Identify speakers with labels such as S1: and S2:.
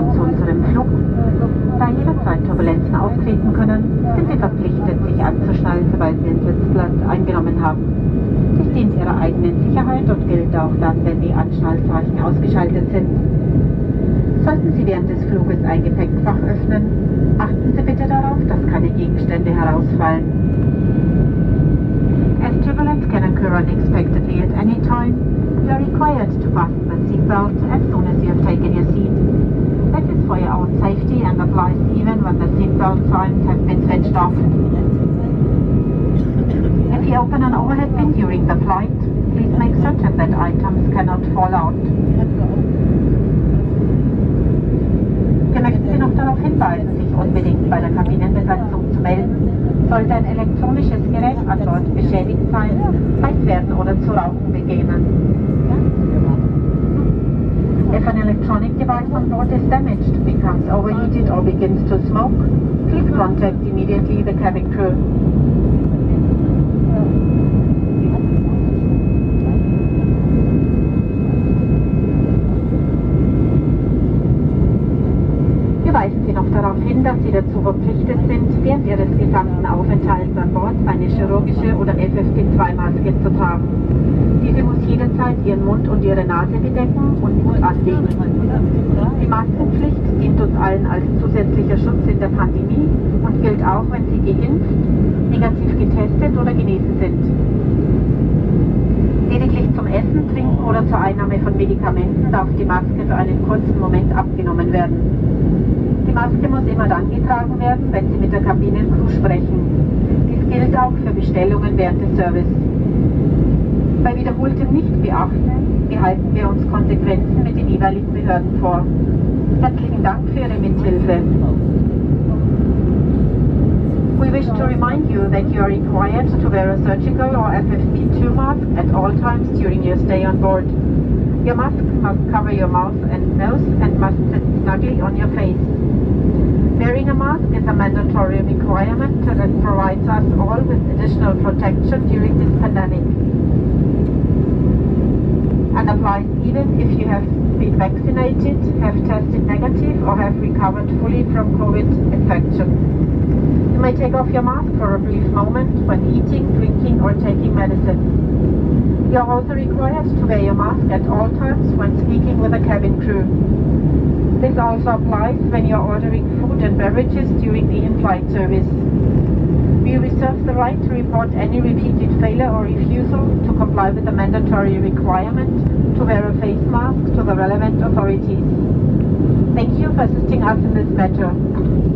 S1: zu unserem Flug. Da jederzeit Turbulenzen auftreten können, sind Sie verpflichtet, sich anzuschnallen, sobald Sie einen Sitzplatz eingenommen haben. Dies dient Ihrer eigenen Sicherheit und gilt auch dann, wenn die Anschnallzeichen ausgeschaltet sind. Sollten Sie während des Fluges ein Gepäckfach öffnen, achten Sie bitte darauf, dass keine Gegenstände herausfallen. As turbulence can occur unexpectedly at any time, you are required to fasten the seatbelt as soon as you have taken your seat. This is for your own safety and applies even when the seatbelt signs have been switched off. If you open an overhead bin during the flight, please make certain that items cannot fall out. Wir möchten Sie noch darauf hinweisen, sich unbedingt bei der Kabinenbesatzung zu melden. Sollte ein elektronisches Gerät an Bord beschädigt sein, heiß werden oder zu rauchen beginnen. If an electronic device on board is damaged, becomes overheated or begins to smoke, please contact immediately the cabin crew. Wir weisen Sie noch darauf hin, dass Sie dazu verpflichtet sind, während Ihres gesamten Aufenthalts an Bord eine chirurgische oder FFP2-Maske zu tragen. Diese muss jederzeit Ihren Mund und Ihre Nase bedecken und gut anlegen. Die Maskenpflicht dient uns allen als zusätzlicher Schutz in der Pandemie und gilt auch, wenn Sie geimpft, negativ getestet oder genesen sind. Lediglich zum Essen, Trinken oder zur Einnahme von Medikamenten darf die Maske für einen kurzen Moment abgenommen werden. Die Maske muss immer dann getragen werden, wenn Sie mit der Kabinencrew sprechen. Dies gilt auch für Bestellungen während des Service. Bei wiederholtem Nichtbeachten behalten wir uns Konsequenzen mit den jeweiligen Behörden vor. Herzlichen Dank für Ihre Mithilfe. We wish to remind you that you are required to wear a surgical or FFP2 mask at all times during your stay on board. Your mask must cover your mouth and nose and must sit snugly on your face. Wearing a mask is a mandatory requirement that provides us all with additional protection during this pandemic, and applies even if you have been vaccinated, have tested negative or have recovered fully from COVID infection. You may take off your mask for a brief moment when eating, drinking or taking medicine. You are also required to wear your mask at all times when speaking with the cabin crew. This also applies when you are ordering food and beverages during the in-flight service. We reserve the right to report any repeated failure or refusal to comply with the mandatory requirement to wear a face mask to the relevant authorities. Thank you for assisting us in this matter.